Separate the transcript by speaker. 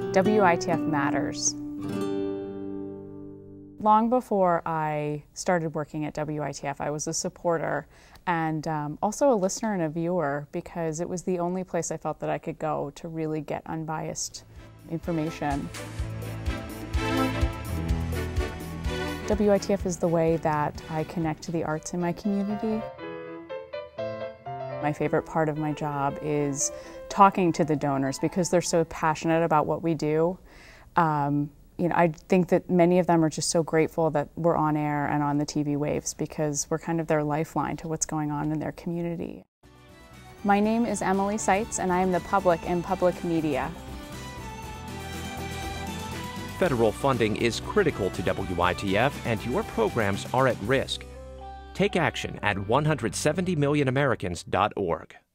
Speaker 1: WITF matters. Long before I started working at WITF, I was a supporter and also a listener and a viewer, because it was the only place I felt that I could go to really get unbiased information. WITF is the way that I connect to the arts in my community. My favorite part of my job is talking to the donors because they're so passionate about what we do. I think that many of them are just so grateful that we're on air and on the TV waves, because we're kind of their lifeline to what's going on in their community. My name is Emily Seitz, and I am the public in public media.
Speaker 2: Federal funding is critical to WITF, and your programs are at risk. Take action at 170millionamericans.org.